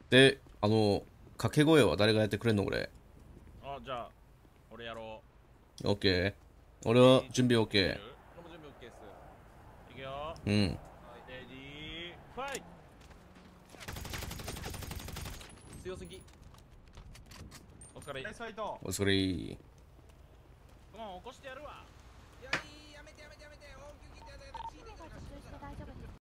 で、掛け声は誰がやってくれんのこれ？ あ、じゃあ俺やろオッケー。 う。 俺は準備オッケ俺も準備 OK です。いくよ。はー。うん。 い、レディーファイト。強すぎ。お疲れ。 ナイスファイト。 お疲れ。 もう起こしてやるわ。 いや、やめてやめてやめて。応急切ってやだやだ。血出てるから。 途中して大丈夫です。